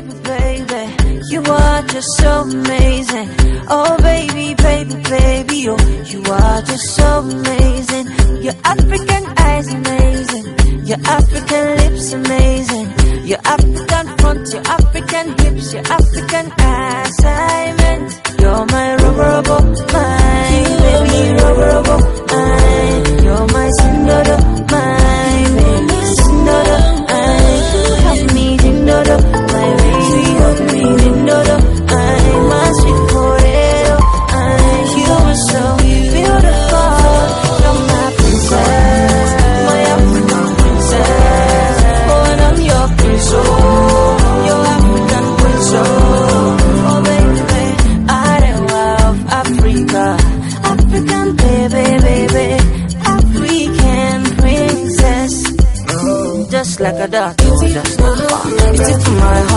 baby, baby, you are just so amazing. Oh baby, baby, baby, oh, you are just so amazing. Your African eyes amazing, your African lips amazing, your African front, your African hips, your African assignment. You're my rubber, mine, baby, rubber, mine. You're my sindodo, mine, baby, sindodo, mine. Help me, sindodo, my baby, help me, sindodo, mine. My sweet potato, mine. You are so beautiful, you're my princess, my African princess. Oh, and I'm your prince, oh, your African prince, oh, baby, I love Africa, African baby, baby, African princess. Just like a dot, just like a it's in my